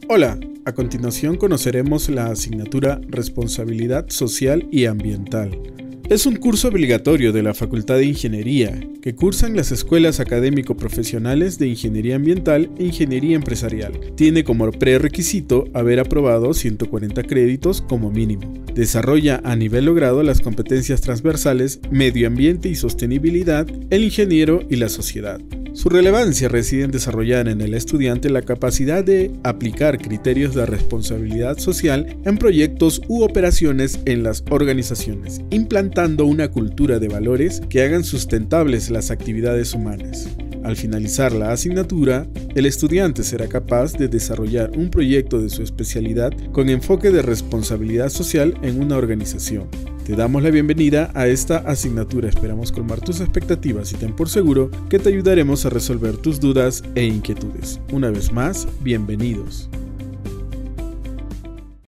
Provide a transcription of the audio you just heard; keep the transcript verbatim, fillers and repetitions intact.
Hola, a continuación conoceremos la asignatura Responsabilidad Social y Ambiental. Es un curso obligatorio de la Facultad de Ingeniería que cursan las escuelas académico-profesionales de Ingeniería Ambiental e Ingeniería Empresarial. Tiene como prerequisito haber aprobado ciento cuarenta créditos como mínimo. Desarrolla a nivel logrado las competencias transversales Medio Ambiente y Sostenibilidad, el ingeniero y la sociedad. Su relevancia reside en desarrollar en el estudiante la capacidad de aplicar criterios de responsabilidad social en proyectos u operaciones en las organizaciones, implantando una cultura de valores que hagan sustentables las actividades humanas. Al finalizar la asignatura, el estudiante será capaz de desarrollar un proyecto de su especialidad con enfoque de responsabilidad social en una organización. Te damos la bienvenida a esta asignatura, esperamos colmar tus expectativas y ten por seguro que te ayudaremos a resolver tus dudas e inquietudes. Una vez más, bienvenidos.